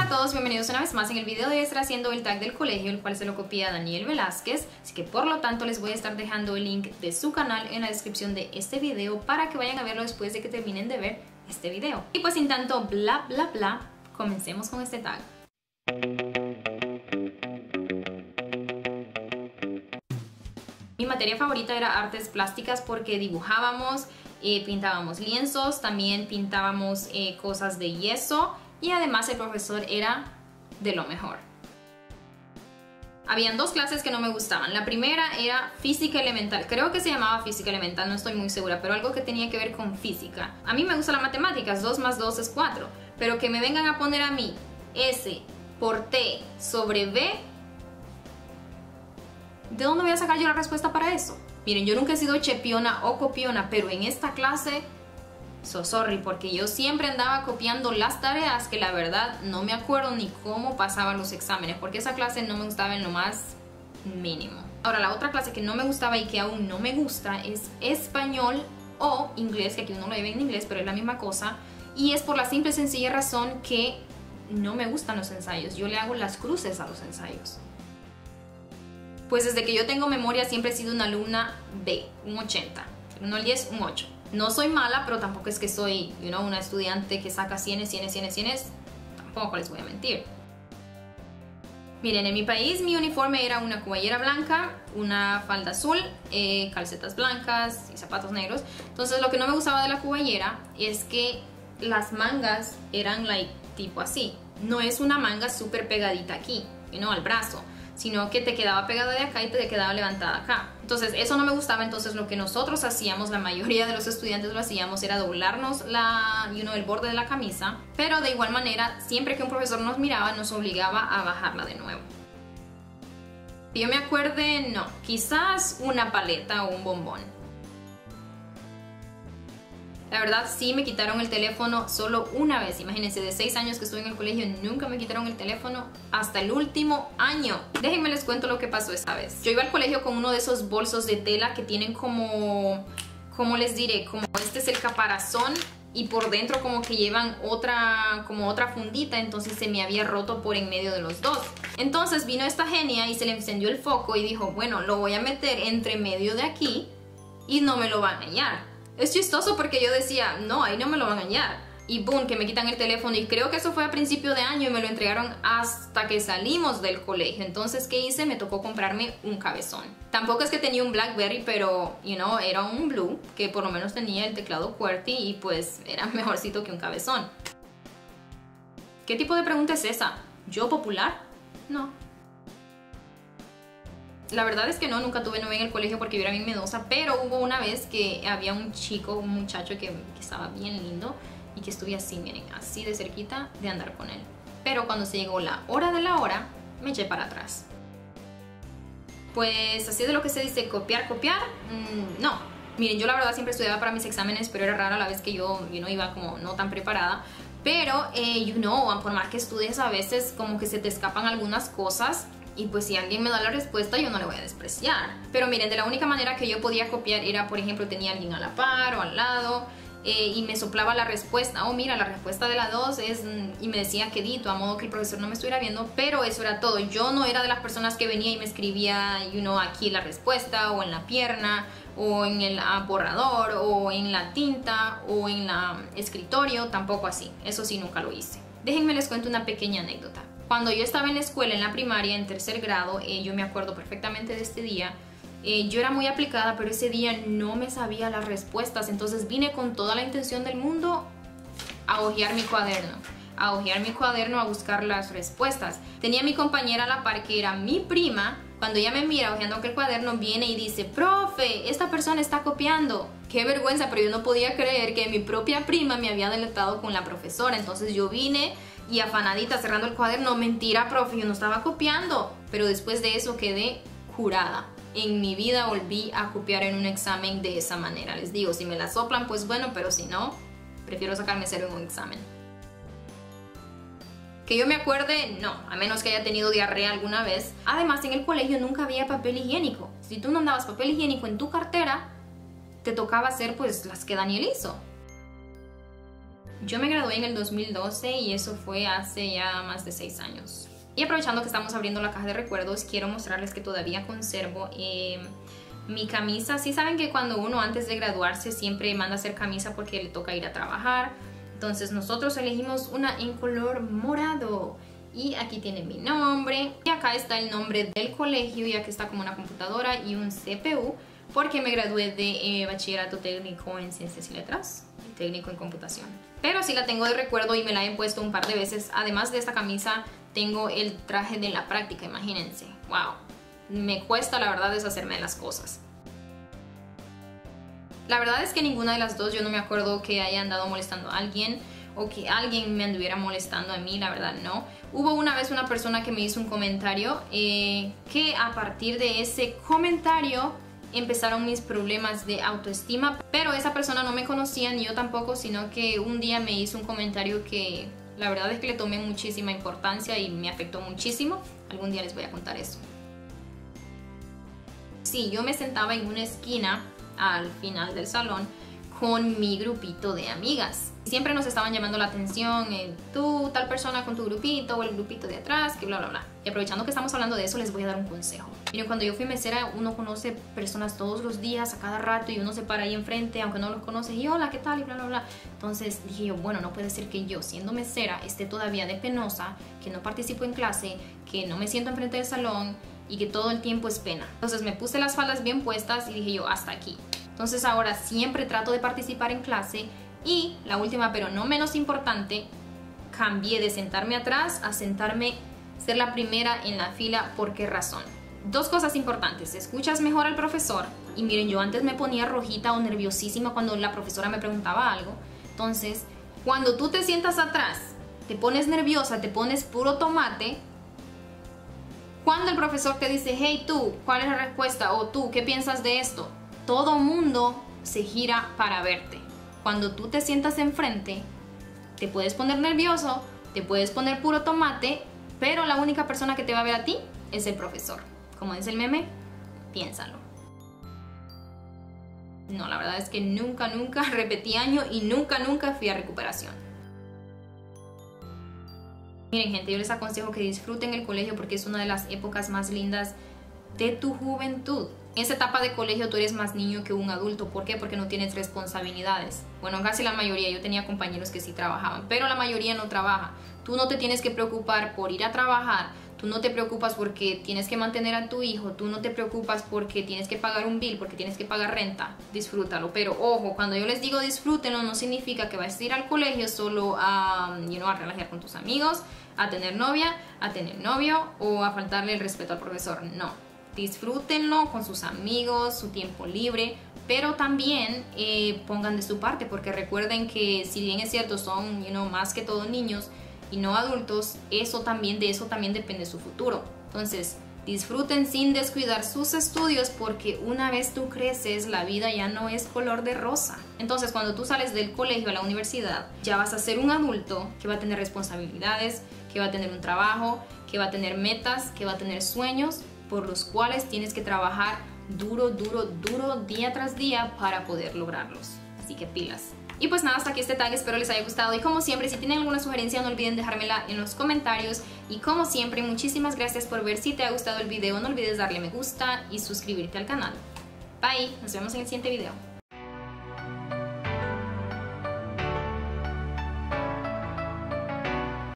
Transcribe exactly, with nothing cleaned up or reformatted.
a todos, bienvenidos una vez más. En el video de hoy estaré haciendo el tag del colegio, el cual se lo copié a Daniel Velázquez, así que por lo tanto les voy a estar dejando el link de su canal en la descripción de este video para que vayan a verlo después de que terminen de ver este video. Y pues sin tanto bla bla bla, comencemos con este tag. Mi materia favorita era artes plásticas porque dibujábamos, eh, pintábamos lienzos, también pintábamos eh, cosas de yeso y además el profesor era de lo mejor. Habían dos clases que no me gustaban. La primera era física elemental, creo que se llamaba física elemental, no estoy muy segura, pero algo que tenía que ver con física. A mí me gusta las matemáticas, dos más dos es cuatro, pero que me vengan a poner a mí S por T sobre B, ¿de dónde voy a sacar yo la respuesta para eso? Miren, yo nunca he sido chepiona o copiona, pero en esta clase, so sorry, porque yo siempre andaba copiando las tareas que la verdad no me acuerdo ni cómo pasaban los exámenes, porque esa clase no me gustaba en lo más mínimo. Ahora, la otra clase que no me gustaba y que aún no me gusta es español o inglés, que aquí uno lo lleva en inglés, pero es la misma cosa, y es por la simple y sencilla razón que no me gustan los ensayos. Yo le hago las cruces a los ensayos. Pues desde que yo tengo memoria siempre he sido una alumna B, un ochenta, uno al diez, un ocho. No soy mala, pero tampoco es que soy, you know, una estudiante que saca cien, cien, cien, cien, tampoco les voy a mentir. Miren, en mi país mi uniforme era una cuballera blanca, una falda azul, eh, calcetas blancas y zapatos negros. Entonces lo que no me gustaba de la cuballera es que las mangas eran like, tipo así. No es una manga súper pegadita aquí, you know, al brazo, sino que te quedaba pegada de acá y te quedaba levantada acá. Entonces eso no me gustaba. Entonces lo que nosotros hacíamos, la mayoría de los estudiantes lo hacíamos, era doblarnos la, you know, el borde de la camisa, pero de igual manera siempre que un profesor nos miraba nos obligaba a bajarla de nuevo. Que yo me acuerde, no, quizás una paleta o un bombón. La verdad sí me quitaron el teléfono solo una vez. Imagínense, de seis años que estuve en el colegio nunca me quitaron el teléfono hasta el último año. Déjenme les cuento lo que pasó esa vez. Yo iba al colegio con uno de esos bolsos de tela que tienen como, ¿cómo les diré? Como este es el caparazón y por dentro como que llevan otra, como otra fundita, entonces se me había roto por en medio de los dos. Entonces vino esta genia y se le encendió el foco y dijo, bueno, lo voy a meter entre medio de aquí y no me lo van a hallar. Es chistoso porque yo decía, no, ahí no me lo van a hallar. Y boom, que me quitan el teléfono. Y creo que eso fue a principio de año y me lo entregaron hasta que salimos del colegio. Entonces, ¿qué hice? Me tocó comprarme un cabezón. Tampoco es que tenía un BlackBerry, pero, you know, era un Blue, que por lo menos tenía el teclado QWERTY y pues era mejorcito que un cabezón. ¿Qué tipo de pregunta es esa? ¿Yo popular? No. La verdad es que no, nunca tuve novia en el colegio porque yo era bien miedosa, pero hubo una vez que había un chico, un muchacho que, que estaba bien lindo y que estuve así, miren, así de cerquita de andar con él. Pero cuando se llegó la hora de la hora, me eché para atrás. Pues así de lo que se dice copiar, copiar, mmm, no. Miren, yo la verdad siempre estudiaba para mis exámenes, pero era rara la vez que yo, yo no iba como no tan preparada. Pero, eh, you know, por más que estudies a veces como que se te escapan algunas cosas. Y pues si alguien me da la respuesta yo no le voy a despreciar. Pero miren, de la única manera que yo podía copiar era, por ejemplo, tenía alguien a la par o al lado eh, y me soplaba la respuesta. Oh, mira, la respuesta de la dos es... Y me decía quedito, a modo que el profesor no me estuviera viendo. Pero eso era todo. Yo no era de las personas que venía y me escribía, you know, aquí la respuesta o en la pierna o en el borrador o en la tinta o en la escritorio. Tampoco así. Eso sí, nunca lo hice. Déjenme les cuento una pequeña anécdota. Cuando yo estaba en la escuela, en la primaria, en tercer grado, eh, yo me acuerdo perfectamente de este día. Eh, yo era muy aplicada, pero ese día no me sabía las respuestas. Entonces vine con toda la intención del mundo a hojear mi cuaderno. A hojear mi cuaderno, a buscar las respuestas. Tenía a mi compañera a la par, que era mi prima. Cuando ella me mira hojeando aquel cuaderno, viene y dice, profe, esta persona está copiando. Qué vergüenza, pero yo no podía creer que mi propia prima me había deletado con la profesora. Entonces yo vine... y afanadita cerrando el cuaderno, mentira, profe, yo no estaba copiando. Pero después de eso quedé jurada. En mi vida volví a copiar en un examen de esa manera. Les digo, si me la soplan, pues bueno, pero si no, prefiero sacarme cero en un examen. Que yo me acuerde, no, a menos que haya tenido diarrea alguna vez. Además, en el colegio nunca había papel higiénico. Si tú no andabas papel higiénico en tu cartera, te tocaba hacer pues las que Daniel hizo. Yo me gradué en el dos mil doce y eso fue hace ya más de seis años. Y aprovechando que estamos abriendo la caja de recuerdos, quiero mostrarles que todavía conservo eh, mi camisa. Sí saben que cuando uno antes de graduarse siempre manda a hacer camisa porque le toca ir a trabajar. Entonces nosotros elegimos una en color morado. Y aquí tiene mi nombre. Y acá está el nombre del colegio y aquí está como una computadora y un C P U. Porque me gradué de eh, bachillerato técnico en ciencias y letras, técnico en computación. Pero sí la tengo de recuerdo y me la he puesto un par de veces. Además de esta camisa, tengo el traje de la práctica, imagínense. Wow, me cuesta la verdad deshacerme de las cosas. La verdad es que ninguna de las dos yo no me acuerdo que haya andado molestando a alguien o que alguien me anduviera molestando a mí, la verdad no. Hubo una vez una persona que me hizo un comentario eh, que a partir de ese comentario empezaron mis problemas de autoestima, pero esa persona no me conocía ni yo tampoco, sino que un día me hizo un comentario que la verdad es que le tomé muchísima importancia y me afectó muchísimo. Algún día les voy a contar eso. Sí, yo me sentaba en una esquina al final del salón con mi grupito de amigas. Siempre nos estaban llamando la atención, eh, tú, tal persona con tu grupito o el grupito de atrás, que bla bla bla. Y aprovechando que estamos hablando de eso, les voy a dar un consejo. Miren, cuando yo fui mesera, uno conoce personas todos los días, a cada rato, y uno se para ahí enfrente, aunque no los conoce, y hola, ¿qué tal? Y bla bla bla. Entonces dije yo, bueno, no puede ser que yo, siendo mesera, esté todavía de penosa, que no participo en clase, que no me siento enfrente del salón y que todo el tiempo es pena. Entonces me puse las faldas bien puestas y dije yo, hasta aquí. Entonces ahora siempre trato de participar en clase. Y la última, pero no menos importante, cambié de sentarme atrás a sentarme, ser la primera en la fila. ¿Por qué razón? Dos cosas importantes. Escuchas mejor al profesor. Y miren, yo antes me ponía rojita o nerviosísima cuando la profesora me preguntaba algo. Entonces, cuando tú te sientas atrás, te pones nerviosa, te pones puro tomate. Cuando el profesor te dice, hey tú, ¿cuál es la respuesta? O tú, ¿qué piensas de esto? Todo mundo se gira para verte. Cuando tú te sientas enfrente, te puedes poner nervioso, te puedes poner puro tomate, pero la única persona que te va a ver a ti es el profesor. Como dice el meme, piénsalo. No, la verdad es que nunca, nunca repetí año y nunca, nunca fui a recuperación. Miren, gente, yo les aconsejo que disfruten el colegio porque es una de las épocas más lindas de tu juventud. En esa etapa de colegio tú eres más niño que un adulto. ¿Por qué? Porque no tienes responsabilidades. Bueno, casi la mayoría. Yo tenía compañeros que sí trabajaban, pero la mayoría no trabaja. Tú no te tienes que preocupar por ir a trabajar. Tú no te preocupas porque tienes que mantener a tu hijo. Tú no te preocupas porque tienes que pagar un bill, porque tienes que pagar renta. Disfrútalo. Pero ojo, cuando yo les digo disfrútenlo, no significa que vas a ir al colegio solo a, you know, a relajar con tus amigos, a tener novia, a tener novio o a faltarle el respeto al profesor. No. Disfrútenlo con sus amigos, su tiempo libre, pero también eh, pongan de su parte, porque recuerden que si bien es cierto son you know, más que todo niños y no adultos, eso también, de eso también depende su futuro. Entonces disfruten sin descuidar sus estudios, porque una vez tú creces la vida ya no es color de rosa. Entonces cuando tú sales del colegio a la universidad ya vas a ser un adulto que va a tener responsabilidades, que va a tener un trabajo, que va a tener metas, que va a tener sueños por los cuales tienes que trabajar duro, duro, duro día tras día para poder lograrlos. Así que pilas. Y pues nada, hasta aquí este tag, espero les haya gustado y como siempre, si tienen alguna sugerencia no olviden dejármela en los comentarios y como siempre, muchísimas gracias por ver. Si te ha gustado el video no olvides darle me gusta y suscribirte al canal. Bye, nos vemos en el siguiente video.